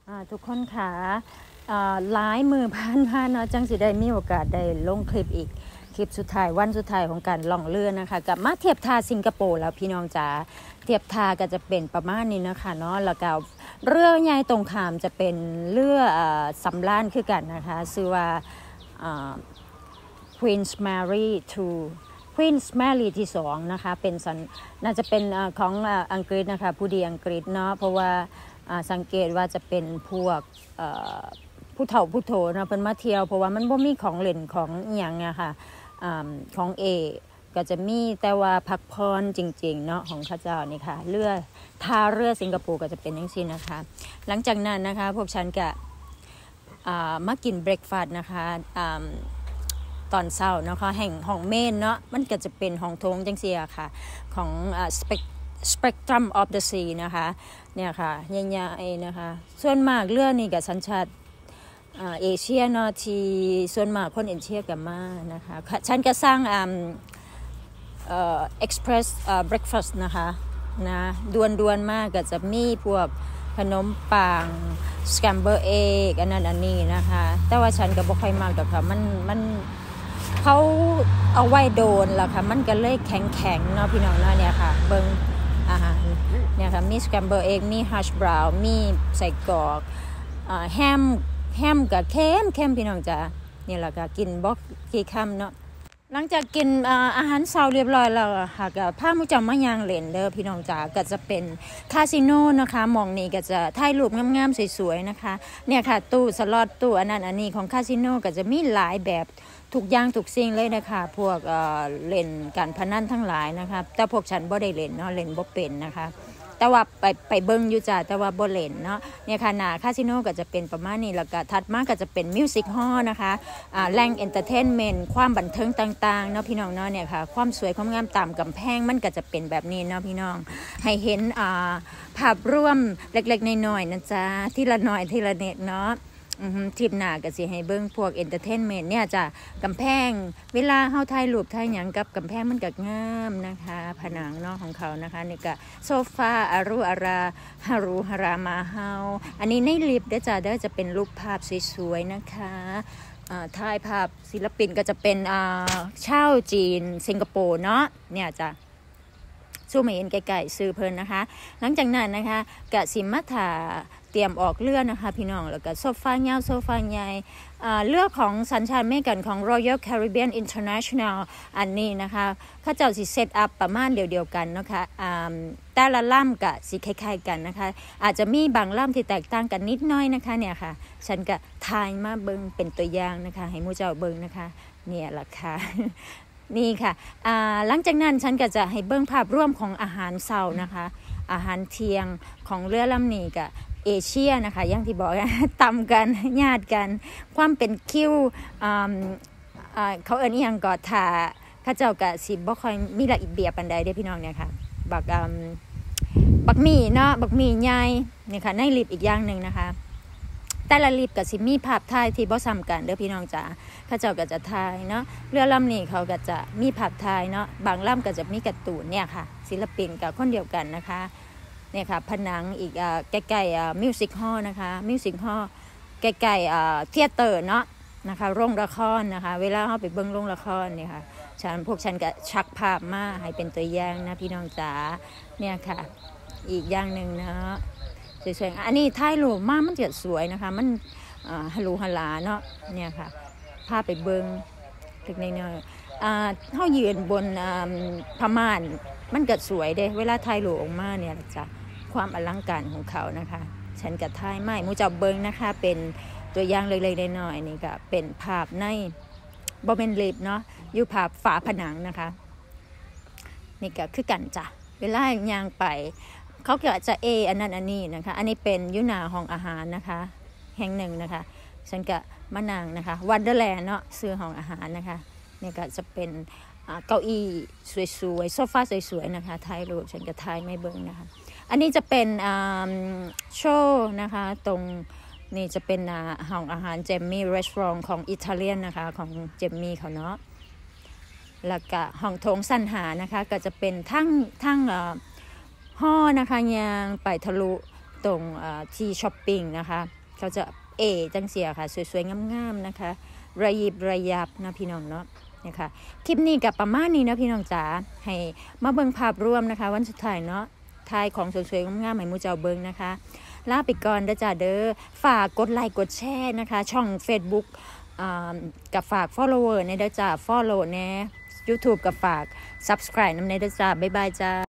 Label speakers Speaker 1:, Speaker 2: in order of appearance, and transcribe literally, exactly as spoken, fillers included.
Speaker 1: ทุกคนค่ะหลายมือผ่านผ่านเนาะจังสิได้มีโอกาสได้ลงคลิปอีกคลิปสุดท้ายวันสุดท้ายของการล่องเรือนะคะกับมาเทียบท่าสิงคโปร์แล้วพี่น้องจ๋าเทียบท่าก็จะเป็นประมาณนี้นะคะเนาะแล้วก็เรือใหญ่ตรงข้ามจะเป็นเรือสำราญคือกันนะคะชื่อว่า Queen Mary สอง Queen Mary ที่สองนะคะเป็นน่าจะเป็นของอังกฤษนะคะผู้ดีอังกฤษเนาะเพราะว่าสังเกตว่าจะเป็นพวกผู้เฒ่าผู้โถนะเพิ่นมาเที่ยวเพราะว่ามันบ่มีของเล่นของอีหยังอะค่ะของเอก็จะมีแต่ว่าพักพรจริงๆเนาะของข้าเจ้านี่ค่ะเรือท่าเรือสิงคโปร์ก็จะเป็นอย่างนี้นะคะหลังจากนั้นนะคะพวกฉันก็มากินเบรคฟาสต์นะคะตอนเช้านะคะแห่งห้องเมนเนาะมันก็จะเป็นห้องโถงจังซี่ค่ะของ Spectrum of the Sea นะคะเนี่ยค่ะใหญ่ๆนะคะส่วนมากเรือนี่กับสัญชาติเอเชียเนาะที่ส่วนมากคนเอเชียกับมานะคะฉันก็สร้างอ่าเอ่อ express breakfast นะคะนะด่วนๆมากก็จะมีพวกขนมปัง scramble egg อันนั้นอันนี้นะคะแต่ว่าฉันก็บ่ค่อยมากดอกค่ะมันมันเขาเอาไว้โดนแล้วค่ะมันก็เลยแข็งๆเนาะพี่น้องเนาะเนี่ยค่ะเบิ่งอาหารเนี่ยค่ะมี scramble egg มี hash brown มีใส่กรอกอ่าแฮมแฮมกับเค็มเค็มพี่น้องจ้ะนี่แหละค่ะกินบ่กี่คำเนาะหลังจากกินอาหารเช้าเรียบร้อยแล้วค่ะก็พามุจามาย่างเล่นเด้อพี่น้องจ๋าก็จะเป็นคาสิโนนะคะมองนี่ก็จะถ่ายรูปงามๆสวยๆนะคะเนี่ยค่ะตู้สล็อตตู้อันนั้นอันนี้ของคาสิโนก็จะมีหลายแบบทุกอย่างทุกสิ่งเลยนะคะพวกเล่นการพนันทั้งหลายนะคะแต่พวกฉันบ่ได้เล่นเนาะเล่นบ่เป็นนะคะแต่ว่าไปไปเบิ่งอยู่จ้าแต่ว่าบ่เล่นเนาะเนี่ยค่ะหน้าคาสิโนก็จะเป็นประมาณนี้แล้วก็ถัดมาก็จะเป็นมิวสิกฮอลล์นะคะอ่าแหล่งเอนเตอร์เทนเมนต์ความบันเทิงต่างๆเนาะพี่น้องเนาะเนี่ยค่ะความสวยความงามตามกำแพงมันก็จะเป็นแบบนี้เนาะพี่น้องให้เห็นอ่าภาพรวมเล็กๆน้อยๆนะจ๊ะทีละน้อยทีละเน็ตเนาะทิปหน้าก็สิให้เบิ่งพวกเอนเตอร์เทนเมนต์เนี่ยจ้ะกำแพงเวลาเฮาถ่ายรูปถ่ายหยังกับกำแพงมันก็งามนะคะผนังเนาะของเขานะคะนี่ก็โซฟาอารุอาราฮารุฮารามาเฮาอันนี้ในลิฟต์เด้อจ้ะเด้อจะเป็นรูปภาพสวยๆนะคะถ่ายภาพศิลปินก็จะเป็นชาวจีนสิงคโปร์เนาะเนี่ยจ้ะสู้มาเห็นไกลๆซื้อเพิ่นนะคะหลังจากนั้นนะคะกะสิมาถาเตรียมออกเรือนะคะพี่น้องแล้วก็โซฟาเงาโซฟาใหญ่เรือของสัญชาติอเมริกันของ Royal Caribbean International อันนี้นะคะเขาเจ้าสิเซตอัพประมาณเดียวๆกันนะคะแต่ละลำกะสิคล้ายๆกันนะคะอาจจะมีบางลำที่แตกต่างกันนิดน้อยนะคะเนี่ยค่ะฉันก็ทายมาเบิ่งเป็นตัวอย่างนะคะให้หมู่เจ้าเบิ่งนะคะเนี่ยล่ะค่ะนี่ค่ะหลังจากนั้นฉันก็จะให้เบิ่งภาพร่วมของอาหารเช้านะคะอาหารเที่ยงของเรือลำนี้ก็เอเชียนะคะอย่างที่บอกตำกันญาติกันความเป็นคิวเขาเอิ้นอีหยังก็ถ้าพระเจ้าก็สิบ่ค่อยมีละเอียดปานใดเด้อพี่น้องเนี่ยค่ะบักบักหมี่เนาะบักหมี่ใหญ่นี่ค่ะในลิฟต์อีกอย่างนึงนะคะแต่ละลิฟต์ก็สิมีภาพถ่ายที่บ่ซ้ำกันเด้อพี่น้องจ๋าพระเจ้าก็จะถ่ายเนาะเรือลำนี้เขาก็จะมีภาพถ่ายเนาะบางลำก็จะมีการ์ตูนเนี่ยค่ะศิลปินกับคนเดียวกันนะคะเนี่ยค่ะผนังอีกอ่าใกล้ๆมิวสิกฮอลล์นะคะมิวสิกฮอลล์ใกล้ๆอ่าเธียเตอร์เนาะนะคะโรงละครนะคะเวลาเฮาไปเบิ่งโรงละครเนี่ยค่ะฉันพวกฉันก็ชักภาพมาให้เป็นตัวอย่างนะพี่น้องจ๋าเนี่ยค่ะอีกอย่างนึงเนาะสวยๆอันนี้ถ่ายรูปมามันจะสวยนะคะมันอ่าฮาลูฮาลาเนาะเนี่ยค่ะพาไปเบิ่งเล็กน้อยๆอ่าเฮายืนบนอ่าผ้าม่านมันก็สวยเด้เวลาถ่ายรูปออกมาเนี่ยจ้ะความอลังการของเขานะคะฉันกับท้ายไม่มูจับเบิงนะคะเป็นตัวอย่างเล็กๆน้อยๆนี่ก็เป็นภาพในบอเมนลิฟเนาะอยู่ภาพฝาผนังนะคะนี่ก็คือกันจ้ะเวลาย่างไปเขาก็จะเออันนั้นอันนี้นะคะอันนี้เป็นยุนาห้องอาหารนะคะแห่งหนึ่งนะคะฉันก็มานางนะคะวันเดอร์แลนด์เนาะซื้อห้องอาหารนะคะนี่ก็จะเป็นเก้าอี้สวยๆโซฟาสวยๆนะคะถ่ายรูปฉันก็ถ่ายไม่เบิ่งนะคะอันนี้จะเป็นโชว์นะคะตรงนี่จะเป็นห้องอาหารเจมมี่รีสอร์ทของอิตาเลียนนะคะของเจมมี่เขาเนาะแล้วก็ห้องโถงสันหานะคะก็จะเป็นทั้งทั้งห้อนะคะยางไปทะลุตรงที่ช้อปปิ้งนะคะเขาจะเอจังเสียค่ะสวยๆงามๆนะคะระยิบระยับนะพี่น้องเนาะนะคะคลิปนี้กับประมาณนี้นะพี่น้องจ๋าให้มาเบิ่งภาพรวมนะคะวันสุดท้ายเนาะทายของสวยๆงามๆให้มูเจ้าเบิ่งนะคะลาไปก่อนเด้อจ้าเด้อฝากกดไลค์กดแชร์นะคะช่อง Facebook กับฝาก follower ในเด้อจ้า follow แน่ YouTube กับฝาก subscribe นำในเด้อจ้าบ๊ายบายจ้า